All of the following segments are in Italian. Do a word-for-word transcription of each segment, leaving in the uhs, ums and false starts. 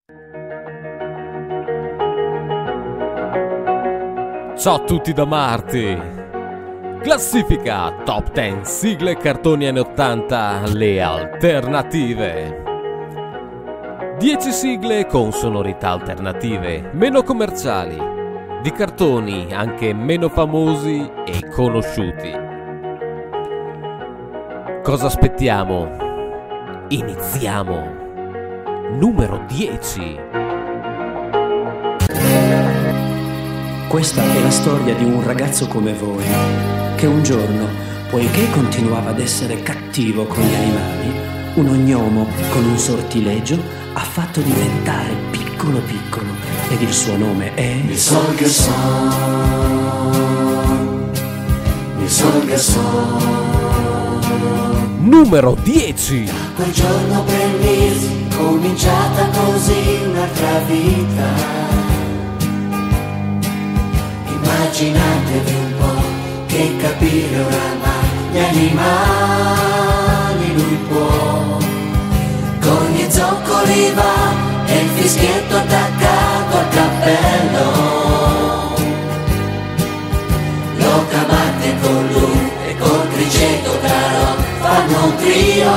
Ciao a tutti da Marti. Classifica Top dieci sigle cartoni anni ottanta, le alternative. dieci sigle con sonorità alternative, meno commerciali, di cartoni anche meno famosi e conosciuti. Cosa aspettiamo? Iniziamo. Numero dieci. Questa è la storia di un ragazzo come voi, che un giorno, poiché continuava ad essere cattivo con gli animali, un ognomo con un sortilegio ha fatto diventare piccolo piccolo, ed il suo nome è... Mi sol garçon, mi sol garçon. Numero dieci. Quel giorno per mesi, cominciata così un'altra vita. Immaginatevi un po' che capire oramai gli animali lui può. Con gli zoccoli va e il fischietto attaccato al cappello. Lo cabate con lui e col criceto caro fanno un trio.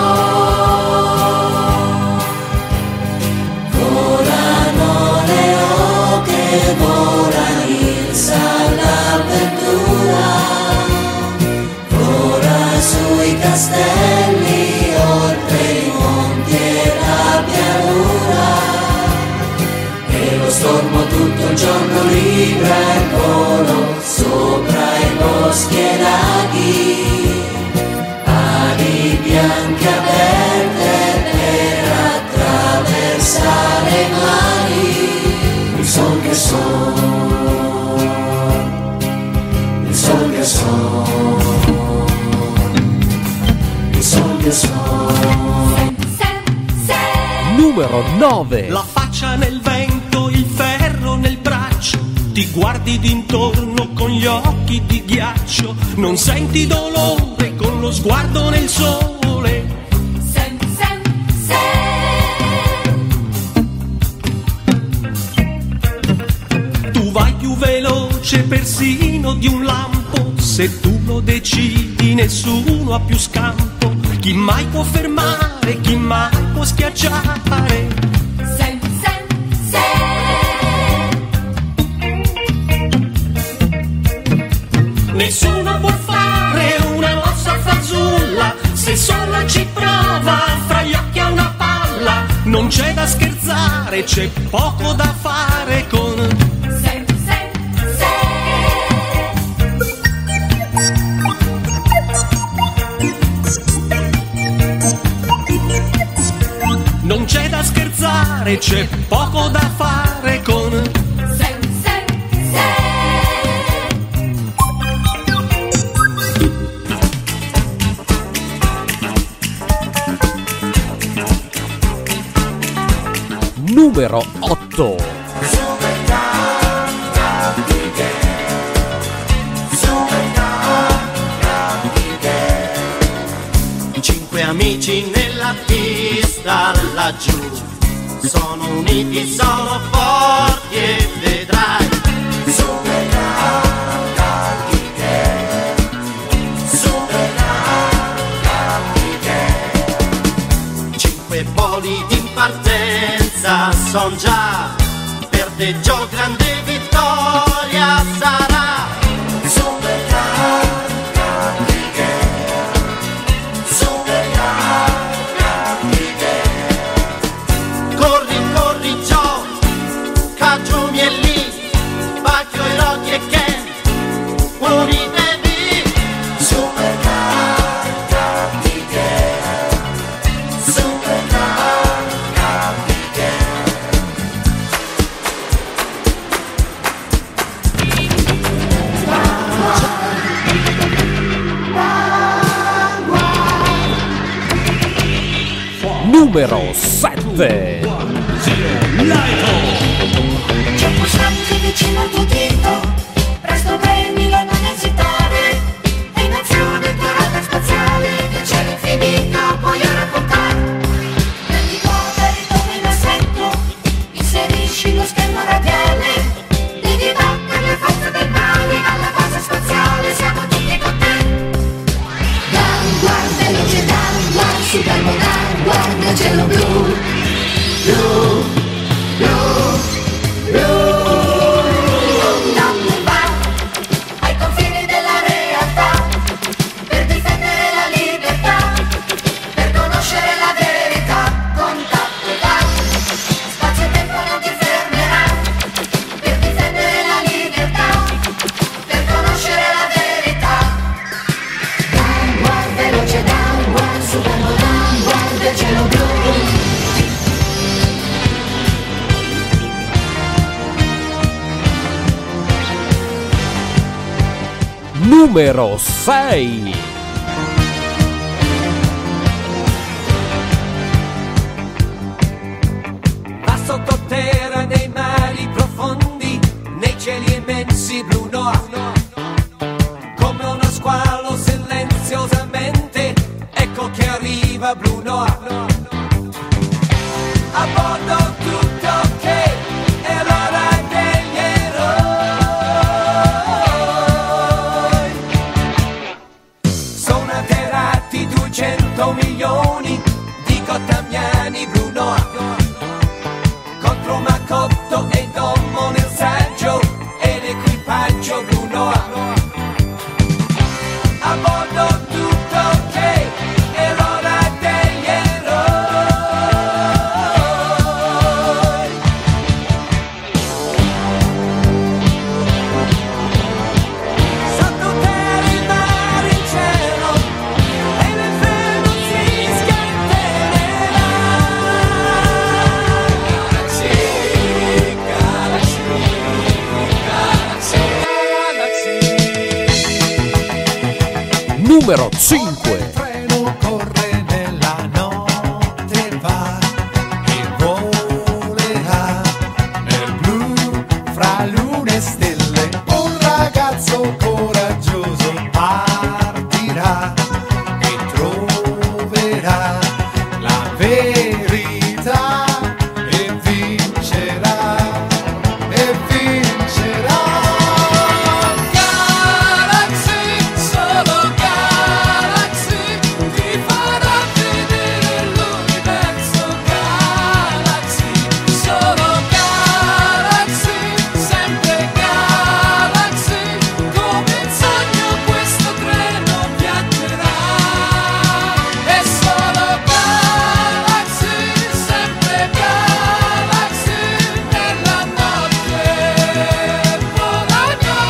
Volano le oche, volano il l'avventura, vola sui castelli, oltre i monti e la pianura, e lo stormo tutto il giorno libera il volo sopra i boschi e laghi, ali bianche aperte per attraversare i mari. Il sol che sono, il sol che sono, il sol che sono. Numero nove. La faccia nel vento, il ferro nel braccio, ti guardi d'intorno con gli occhi di ghiaccio, non senti dolore con lo sguardo nel sole. Sem, sem, sem. Tu vai più veloce persino di un lampo, se tu lo decidi nessuno ha più scampo. Chi mai può fermare, chi mai può schiacciare? Sem, sem, sem. Nessuno può fare una mossa fazulla, se solo ci prova fra gli occhi a una palla. Non c'è da scherzare, c'è poco da fare con... Sem, sem, sem. Non c'è da scherzare, c'è poco da fare con... Sem, sem, sem. Numero otto. Cinque amici nella pista laggiù, sono uniti, sono forti e vedrai. Super Galactiche, Super Galactiche. Cinque voli in partenza son già, per te Gio grande vittoria sarà. Super Galactiche, Super Galactiche. Corri, corri Gio, Cagioni è lì, Bacchio e Rocky e Ken, unitevi. Super Galactiche, Super Galactiche. Numero sette. C'è un pulsante vicino al tuo dito, presto premilo e non esitare. È in azione parata spaziale, piacere infinito puoi raccontare. Prendi poveri dove l'assetto, il numero sei. Va sottoterra nei mari profondi, nei cieli immensi blu noir, come uno squalo silenziosamente, ecco che arriva blu noir. A bordo tutto ok, è l'ora degli eroi. Sono atterrati duecento milioni di gottamiani blu noir, contro Macotto e Dommo nel saggio e l'equipaggio blu noir. A bordo tutto ok, è l'ora degli eroi. Sottoterra il mare in cielo e l'inferno si scatenerà. Galaxy, galaxy, galaxy, galaxy. Numero cinque. Il treno corre nella notte, va e volerà nel blu fra lune e stelle. Un ragazzo coraggioso partirà e troverà la verità e vincerà, e vincerà. Galaxy, solo Galaxy ti farà vedere l'universo. Galaxy, solo Galaxy, sempre Galaxy, come il sogno questo treno viaggerà. È solo Galaxy, sempre Galaxy, nella notte volerà.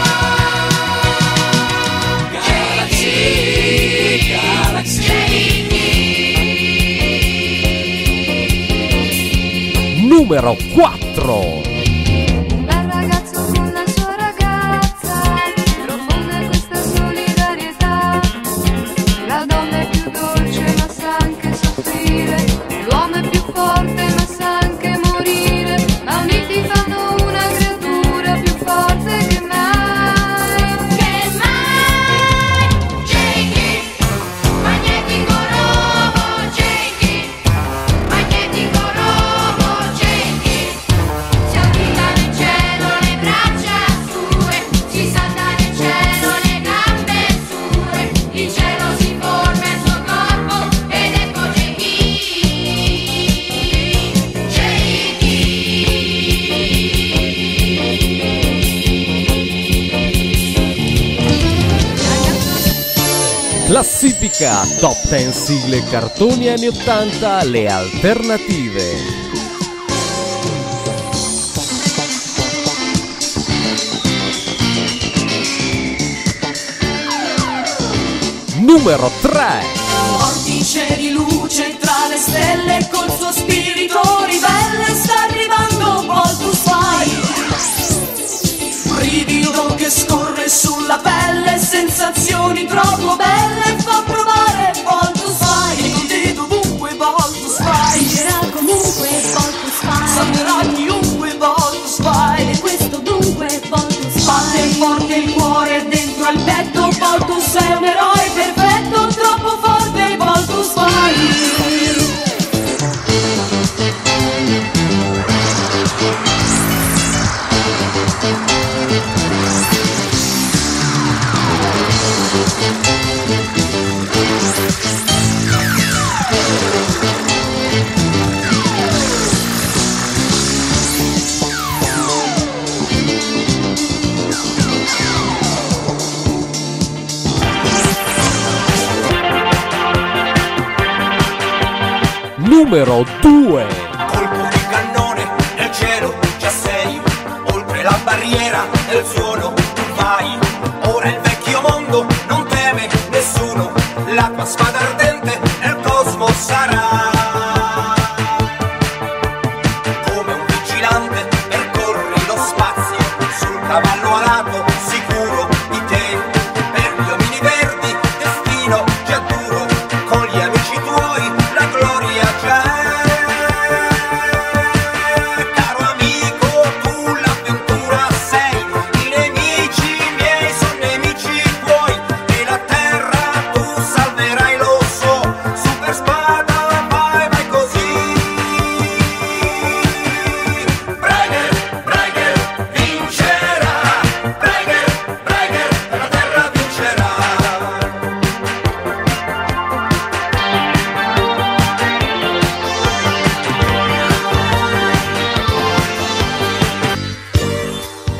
Galaxy, Galaxy. Numero quattro. Un bel ragazzo con la sua ragazza, profonda è questa solidarietà. La donna è più dolce ma sa anche soffrire, l'uomo è più forte ma sa anche morire, ma uniti fanno una creatura più forte che mai. Che mai! Jakey, magnetico robo, Jakey, magnetico robo, Jakey. Si agita nel cielo le braccia sue, si salta nel cielo le gambe sue, il cielo si forma il suo corpo ed ecco Jakey, Classifica Top dieci sigle cartoni anni ottanta, le alternative. Numero tre. Vortice di luce tra le stelle col suo spirito ribelle sta arrivando Baltus Fire. Brivido che scorre sulla pelle, sensazioni troppo belle, fa provare Baltus Fire. Con te dovunque Baltus Fire, era comunque Baltus Fire, salverà chiunque Baltus Fire. E questo dunque Baltus Fire. Batte forte il cuore dentro al petto, Baltus è un eroe perfetto, troppo forte Baltus Fire. Numero due. Colpo di cannone nel cielo, già sei oltre la barriera del suono. Tu vai, ora il vecchio mondo non teme nessuno, la tua spada ardente nel cosmo sarà. Come un vigilante percorri lo spazio sul cavallo alato, sicuro di te, per gli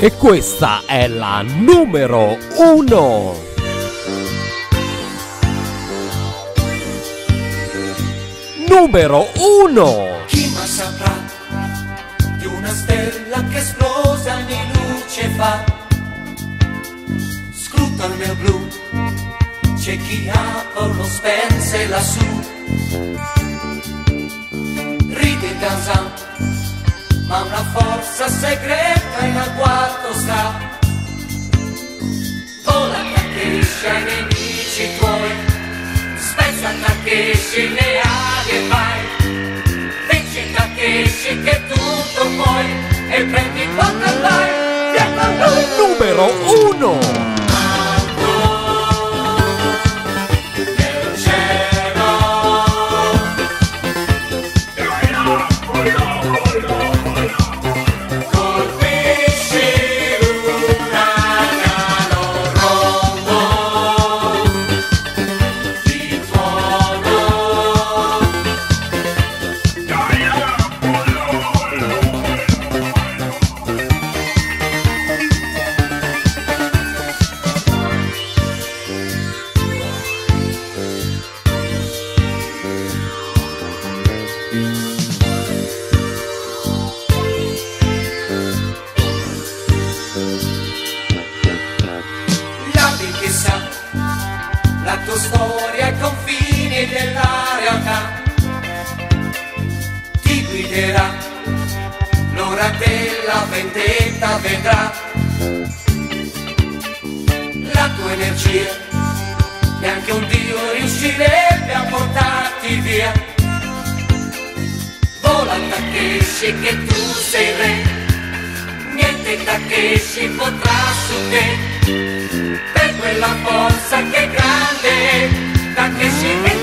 E questa è la numero uno. Numero uno. Chi mai saprà di una stella che esplosa di luce fa? Scruta il mio blu, c'è chi Apollo spense lassù. Ride Danzan, ma una forza segreta in agguato sta. Vola Takeshi ai nemici tuoi, spezza Takeshi le ali e vai. Vinci Takeshi che tutto puoi e prendi quanto vai. Via con lui. Numero uno. La tua storia ai confini della realtà ti guiderà, l'ora della vendetta vedrà. La tua energia neanche un dio riuscirebbe a portarti via. Vola Takeshi che tu sei re, niente Takeshi potrà su te. Per quella forza che è grande, Takeshi è